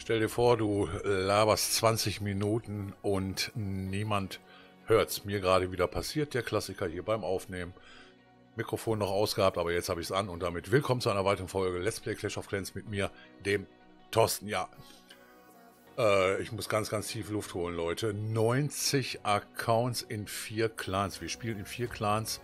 Stell dir vor, du laberst 20 Minuten und niemand hört's. Mir gerade wieder passiert, der Klassiker hier beim Aufnehmen. Mikrofon noch ausgehabt, aber jetzt habe ich es an und damit willkommen zu einer weiteren Folge Let's Play Clash of Clans mit mir, dem Thorsten. Ja, ich muss ganz tief Luft holen, Leute. 90 Accounts in 4 Clans. Wir spielen in 4 Clans.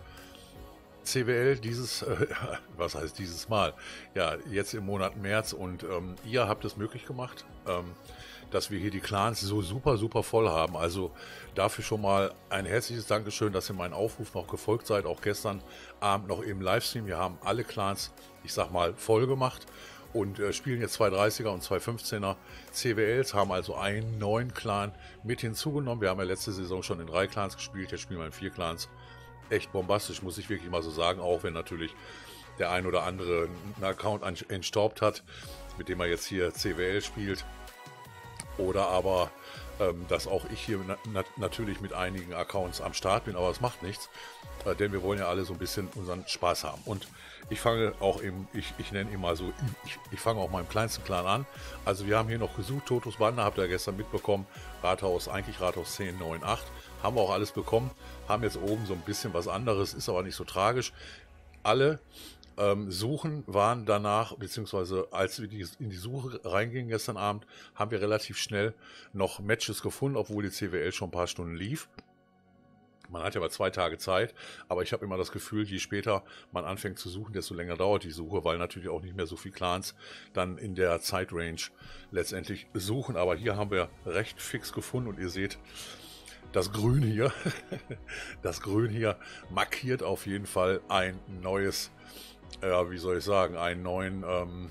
CWL was heißt dieses Mal? Ja, jetzt im Monat März und ihr habt es möglich gemacht, dass wir hier die Clans so super voll haben. Also dafür schon mal ein herzliches Dankeschön, dass ihr meinen Aufruf noch gefolgt seid, auch gestern Abend noch im Livestream. Wir haben alle Clans, ich sag mal, voll gemacht und spielen jetzt 230er und 215er CWLs, haben also einen neuen Clan mit hinzugenommen. Wir haben ja letzte Saison schon in 3 Clans gespielt, jetzt spielen wir in 4 Clans. Echt bombastisch, muss ich wirklich mal so sagen, auch wenn natürlich der ein oder andere einen Account entstaubt hat, mit dem er jetzt hier CWL spielt. Oder aber, dass auch ich hier natürlich mit einigen Accounts am Start bin, aber es macht nichts, denn wir wollen ja alle so ein bisschen unseren Spaß haben. Und ich fange auch ich nenne ihn mal so, ich fange auch meinem kleinsten Clan an. Also wir haben hier noch gesucht, Totos Bande, habt ihr gestern mitbekommen, Rathaus 10, 9, 8. Haben wir auch alles bekommen, haben jetzt oben so ein bisschen was anderes, ist aber nicht so tragisch. Alle Suchen waren danach, beziehungsweise als wir in die Suche reingingen gestern Abend, haben wir relativ schnell noch Matches gefunden, obwohl die CWL schon ein paar Stunden lief. Man hat ja aber 2 Tage Zeit, aber ich habe immer das Gefühl, je später man anfängt zu suchen, desto länger dauert die Suche, weil natürlich auch nicht mehr so viele Clans dann in der Zeitrange letztendlich suchen. Aber hier haben wir recht fix gefunden und ihr seht, das Grün hier, das Grün hier markiert auf jeden Fall ein neues, wie soll ich sagen, einen neuen,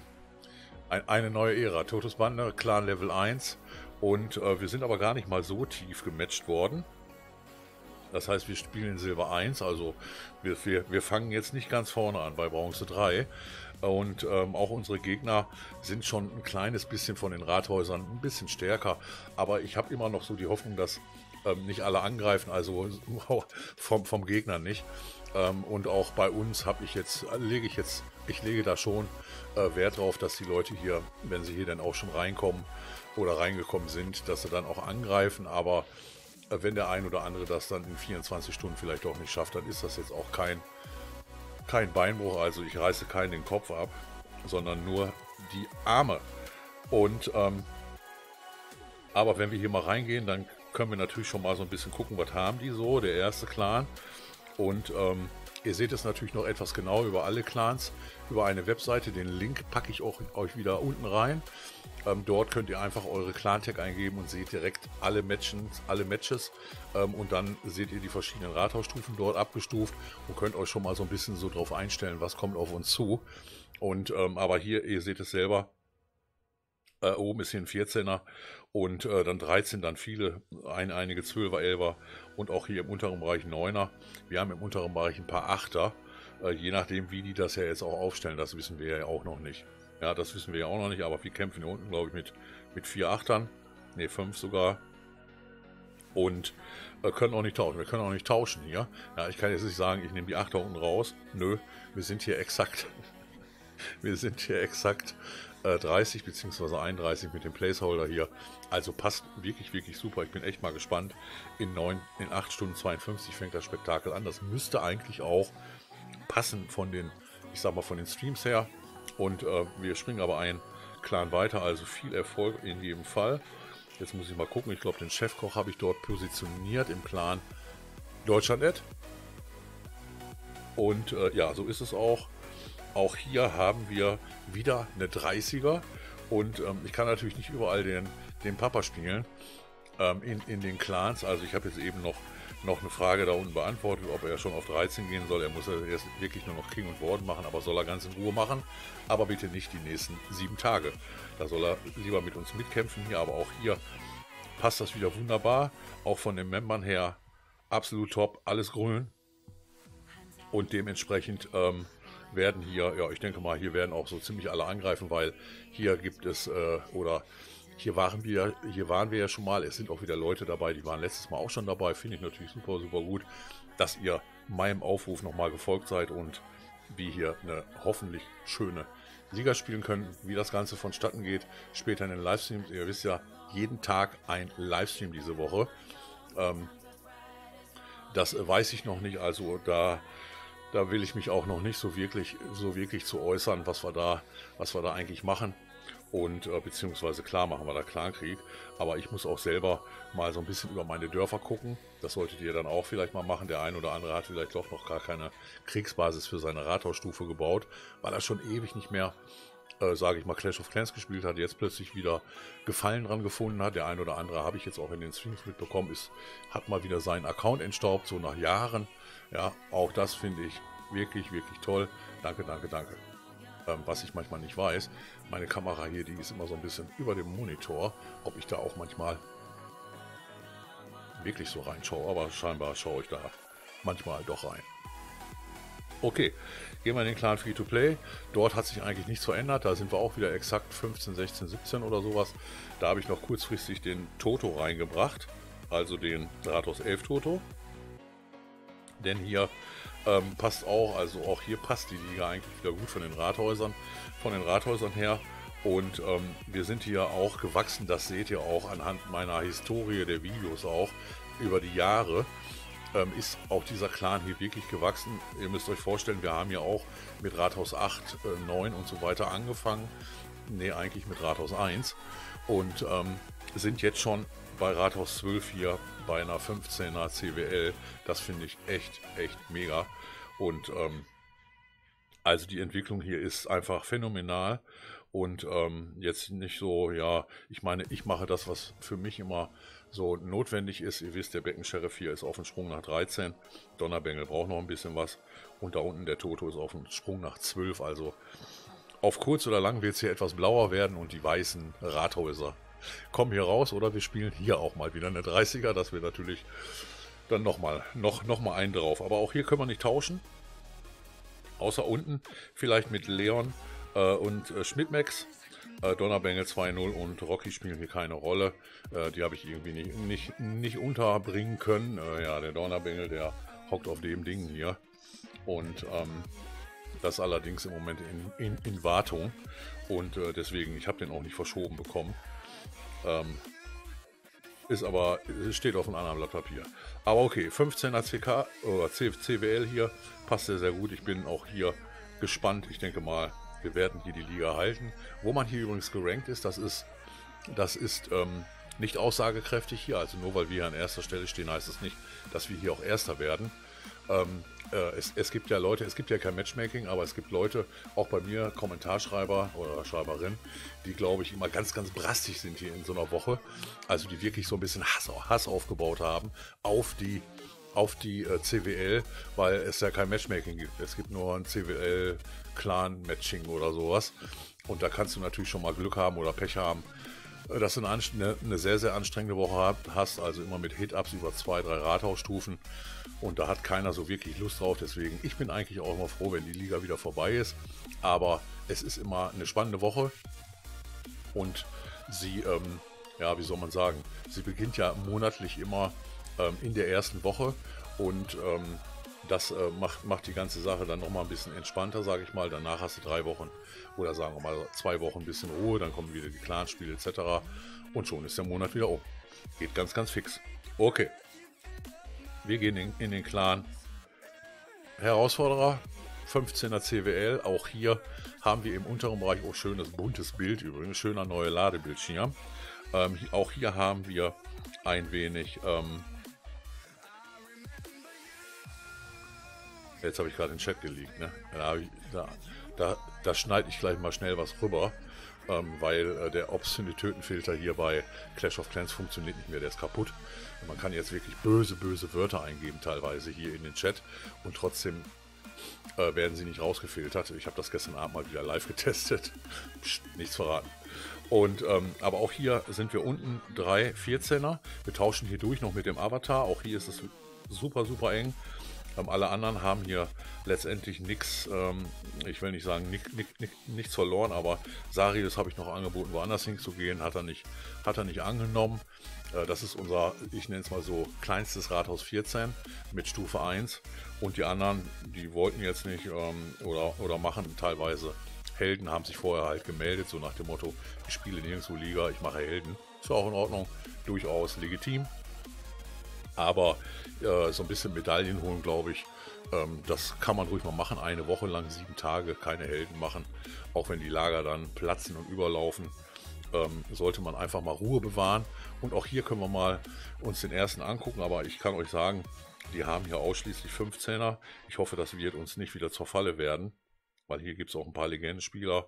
eine neue Ära. Totos Bande, Clan Level 1 und wir sind aber gar nicht mal so tief gematcht worden. Das heißt, wir spielen in Silber 1, also wir fangen jetzt nicht ganz vorne an bei Bronze 3. Und auch unsere Gegner sind schon ein kleines bisschen von den Rathäusern ein bisschen stärker. Aber ich habe immer noch so die Hoffnung, dass nicht alle angreifen, also vom Gegner nicht. Und auch bei uns ich lege da schon Wert drauf, dass die Leute hier, wenn sie hier dann auch schon reinkommen oder reingekommen sind, dass sie dann auch angreifen. Aber wenn der ein oder andere das dann in 24 Stunden vielleicht auch nicht schafft, dann ist das jetzt auch kein Beinbruch. Also ich reiße keinen den Kopf ab, sondern nur die Arme. Und aber wenn wir hier mal reingehen, dann können wir natürlich schon mal so ein bisschen gucken, was haben die so, der erste Clan. Und ihr seht es natürlich noch etwas genau über alle Clans, über eine Webseite. Den Link packe ich auch euch wieder unten rein. Dort könnt ihr einfach eure Clan-Tag eingeben und seht direkt alle Matches. Und dann seht ihr die verschiedenen Rathausstufen dort abgestuft und könnt euch schon mal so ein bisschen so drauf einstellen, was kommt auf uns zu. Und aber hier, ihr seht es selber, oben ist hier ein 14er und dann 13, dann viele, einige 12er, 11er und auch hier im unteren Bereich 9er. Wir haben im unteren Bereich ein paar 8er, je nachdem wie die das ja jetzt auch aufstellen, das wissen wir ja auch noch nicht. Ja, das wissen wir ja auch noch nicht, aber wir kämpfen hier unten, glaube ich, mit 4 Achtern, ne 5 sogar. Und können auch nicht tauschen. Wir können auch nicht tauschen hier. Ja, ich kann jetzt nicht sagen, ich nehme die 8er unten raus. Nö, wir sind hier exakt 30 bzw. 31 mit dem Placeholder hier. Also passt wirklich super. Ich bin echt mal gespannt. In 8 Stunden 52 fängt das Spektakel an. Das müsste eigentlich auch passen von den Streams her. Und wir springen aber einen Clan weiter. Also viel Erfolg in jedem Fall. Jetzt muss ich mal gucken. Ich glaube, den Chefkoch habe ich dort positioniert im Clan Deutschland.net. Und ja, so ist es auch. Auch hier haben wir wieder eine 30er und ich kann natürlich nicht überall den Papa spielen in den Clans. Also ich habe jetzt eben noch eine Frage da unten beantwortet, ob er schon auf 13 gehen soll. Er muss ja erst wirklich nur noch King und Warden machen, aber soll er ganz in Ruhe machen. Aber bitte nicht die nächsten 7 Tage. Da soll er lieber mit uns mitkämpfen hier, aber auch hier passt das wieder wunderbar. Auch von den Membern her absolut top, alles grün. Und dementsprechend werden hier, ja, ich denke mal, hier werden auch so ziemlich alle angreifen, weil hier gibt es, hier waren wir ja schon mal, es sind auch wieder Leute dabei, die waren letztes Mal auch schon dabei, finde ich natürlich super gut, dass ihr meinem Aufruf nochmal gefolgt seid und wir hier eine hoffentlich schöne Liga spielen können, wie das Ganze vonstatten geht, später in den Livestreams. Ihr wisst ja, jeden Tag ein Livestream diese Woche. Das weiß ich noch nicht, also da will ich mich auch noch nicht so wirklich zu äußern, was wir da eigentlich machen. Und beziehungsweise klar machen wir da Clankrieg, aber ich muss auch selber mal so ein bisschen über meine Dörfer gucken. Das solltet ihr dann auch vielleicht mal machen. Der ein oder andere hat vielleicht doch noch gar keine Kriegsbasis für seine Rathausstufe gebaut, weil er schon ewig nicht mehr, sage ich mal, Clash of Clans gespielt hat, jetzt plötzlich wieder Gefallen dran gefunden hat. Der ein oder andere, habe ich jetzt auch in den Streams mitbekommen, hat mal wieder seinen Account entstaubt, so nach Jahren. Ja, auch das finde ich wirklich, wirklich toll. Danke, danke, danke. Was ich manchmal nicht weiß, meine Kamera hier, die ist immer so ein bisschen über dem Monitor, ob ich da auch manchmal wirklich so reinschaue, aber scheinbar schaue ich da manchmal doch rein. Okay, gehen wir in den Clan Free-to-Play. Dort hat sich eigentlich nichts verändert, da sind wir auch wieder exakt 15, 16, 17 oder sowas. Da habe ich noch kurzfristig den Toto reingebracht, also den Rathaus 11 Toto. Denn hier passt auch, also auch hier passt die Liga eigentlich wieder gut von den Rathäusern her. Und wir sind hier auch gewachsen, das seht ihr auch anhand meiner Historie der Videos auch über die Jahre. Ist auch dieser Clan hier wirklich gewachsen. Ihr müsst euch vorstellen, wir haben ja auch mit Rathaus 8, 9 und so weiter angefangen. Ne, eigentlich mit Rathaus 1. Und sind jetzt schon bei Rathaus 12 hier bei einer 15er CWL. Das finde ich echt mega. Und also die Entwicklung hier ist einfach phänomenal. Und jetzt nicht so, ja, ich meine, ich mache das, was für mich immer so notwendig ist. Ihr wisst, der Beckensheriff hier ist auf dem Sprung nach 13. Donnerbengel braucht noch ein bisschen was. Und da unten der Toto ist auf dem Sprung nach 12. Also auf kurz oder lang wird es hier etwas blauer werden und die weißen Rathäuser kommen hier raus. Oder wir spielen hier auch mal wieder eine 30er. Das wird natürlich dann noch mal einen drauf. Aber auch hier können wir nicht tauschen. Außer unten vielleicht mit Leon und Schmidtmax. Donnerbengel 2-0 und Rocky spielen hier keine Rolle. Die habe ich irgendwie nicht unterbringen können. Ja, der Donnerbengel, der hockt auf dem Ding hier. Und das allerdings im Moment in Wartung. Und deswegen, ich habe den auch nicht verschoben bekommen. Steht auf einem anderen Blatt Papier. Aber okay, 15er CK oder CWL hier passt sehr gut. Ich bin auch hier gespannt. Ich denke mal, wir werden hier die Liga halten. Wo man hier übrigens gerankt ist, das ist nicht aussagekräftig hier. Also nur weil wir hier an erster Stelle stehen, heißt es nicht, dass wir hier auch Erster werden. Es gibt ja Leute, es gibt ja kein Matchmaking, aber es gibt Leute, auch bei mir, Kommentarschreiber oder Schreiberin, die, glaube ich, immer ganz brastisch sind hier in so einer Woche. Also die wirklich so ein bisschen Hass aufgebaut haben auf die CWL, weil es ja kein Matchmaking gibt. Es gibt nur ein CWL-Clan-Matching oder sowas. Und da kannst du natürlich schon mal Glück haben oder Pech haben, dass du eine sehr anstrengende Woche hast, also immer mit Hit-Ups über 2, 3 Rathausstufen. Und da hat keiner so wirklich Lust drauf. Deswegen, ich bin eigentlich auch immer froh, wenn die Liga wieder vorbei ist. Aber es ist immer eine spannende Woche. Und sie, ja, wie soll man sagen, sie beginnt ja monatlich immer in der ersten Woche. Und das macht die ganze Sache dann nochmal ein bisschen entspannter, sage ich mal. Danach hast du 3 Wochen oder sagen wir mal 2 Wochen ein bisschen Ruhe, dann kommen wieder die Clanspiele etc. Und schon ist der Monat wieder um. Geht ganz fix. Okay. Wir gehen in den Clan Herausforderer, 15er CWL. Auch hier haben wir im unteren Bereich auch schönes buntes Bild, übrigens schöner neuer Ladebildschirm. Auch hier haben wir ein wenig... Jetzt habe ich gerade den Chat geleakt, ne? Da schneide ich gleich mal schnell was rüber, weil der Obszönitätenfilter hier bei Clash of Clans funktioniert nicht mehr, der ist kaputt. Und man kann jetzt wirklich böse Wörter eingeben teilweise hier in den Chat und trotzdem werden sie nicht rausgefiltert. Ich habe das gestern Abend mal wieder live getestet. Psst, nichts verraten. Und aber auch hier sind wir unten 3 14er. Wir tauschen hier durch noch mit dem Avatar. Auch hier ist es super eng. Alle anderen haben hier letztendlich nichts, ich will nicht sagen nichts verloren, aber Sarius habe ich noch angeboten, woanders hinzugehen, hat er nicht angenommen. Das ist unser, ich nenne es mal so, kleinstes Rathaus 14 mit Stufe 1 und die anderen, die wollten jetzt nicht oder machen teilweise Helden haben sich vorher halt gemeldet, so nach dem Motto, ich spiele nirgendwo Liga, ich mache Helden. Ist ja auch in Ordnung, durchaus legitim. Aber so ein bisschen Medaillen holen, glaube ich, das kann man ruhig mal machen. Eine Woche lang, 7 Tage, keine Helden machen. Auch wenn die Lager dann platzen und überlaufen, sollte man einfach mal Ruhe bewahren. Und auch hier können wir mal uns den ersten angucken. Aber ich kann euch sagen, die haben hier ausschließlich 15er. Ich hoffe, das wird uns nicht wieder zur Falle werden. Weil hier gibt es auch ein paar Legendenspieler,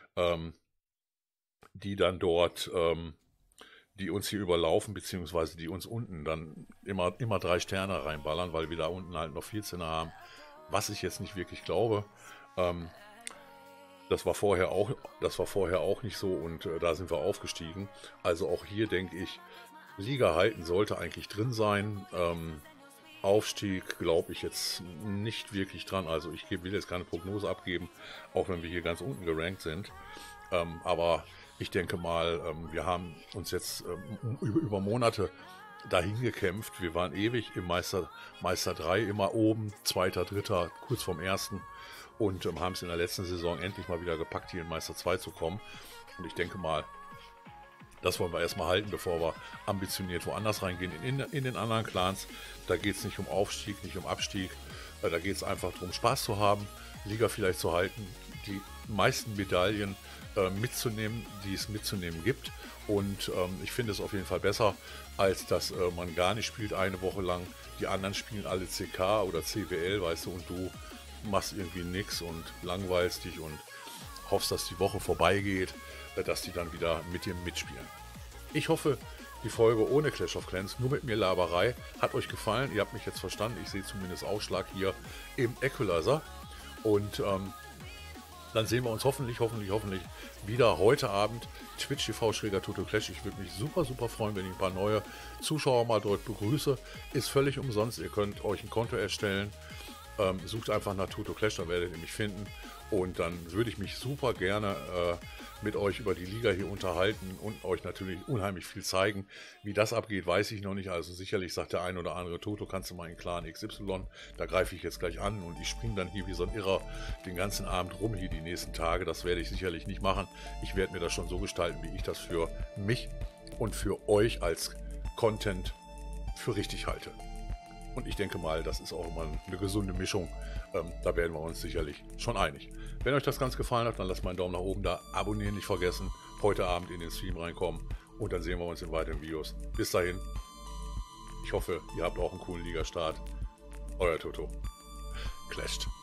die dann dort... die uns hier überlaufen, beziehungsweise die uns unten dann immer 3 Sterne reinballern, weil wir da unten halt noch 14er haben, was ich jetzt nicht wirklich glaube. Das war vorher auch nicht so und da sind wir aufgestiegen. Also auch hier denke ich, Liga halten sollte eigentlich drin sein. Aufstieg glaube ich jetzt nicht wirklich dran. Also ich will jetzt keine Prognose abgeben, auch wenn wir hier ganz unten gerankt sind. Aber ich denke mal, wir haben uns jetzt über Monate dahin gekämpft. Wir waren ewig im Meister 3 immer oben, 2., 3., kurz vorm 1. Und haben es in der letzten Saison endlich mal wieder gepackt, hier in Meister 2 zu kommen. Und ich denke mal, das wollen wir erstmal halten, bevor wir ambitioniert woanders reingehen in den anderen Clans. Da geht es nicht um Aufstieg, nicht um Abstieg. Da geht es einfach darum, Spaß zu haben, Liga vielleicht zu halten, die meisten Medaillen mitzunehmen, die es mitzunehmen gibt. Und ich finde es auf jeden Fall besser, als dass man gar nicht spielt eine Woche lang. Die anderen spielen alle CK oder CWL, weißt du, und du machst irgendwie nichts und langweilst dich und hoffst, dass die Woche vorbeigeht, dass die dann wieder mit dir mitspielen. Ich hoffe, die Folge ohne Clash of Clans, nur mit mir Laberei, hat euch gefallen. Ihr habt mich jetzt verstanden. Ich sehe zumindest Ausschlag hier im Equalizer. Und dann sehen wir uns hoffentlich wieder heute Abend. Twitch TV/TotoClash. Ich würde mich super freuen, wenn ich ein paar neue Zuschauer mal dort begrüße. Ist völlig umsonst. Ihr könnt euch ein Konto erstellen. Sucht einfach nach TotoClash, dann werdet ihr mich finden. Und dann würde ich mich super gerne mit euch über die Liga hier unterhalten und euch natürlich unheimlich viel zeigen. Wie das abgeht, weiß ich noch nicht. Also sicherlich sagt der ein oder andere, Toto, kannst du mal in Clan XY, da greife ich jetzt gleich an und ich springe dann hier wie so ein Irrer den ganzen Abend rum hier die nächsten Tage. Das werde ich sicherlich nicht machen. Ich werde mir das schon so gestalten, wie ich das für mich und für euch als Content für richtig halte. Und ich denke mal, das ist auch immer eine gesunde Mischung. Da werden wir uns sicherlich schon einig. Wenn euch das Ganze gefallen hat, dann lasst mal einen Daumen nach oben da. Abonnieren nicht vergessen. Heute Abend in den Stream reinkommen. Und dann sehen wir uns in weiteren Videos. Bis dahin. Ich hoffe, ihr habt auch einen coolen Ligastart. Euer Toto. Clasht.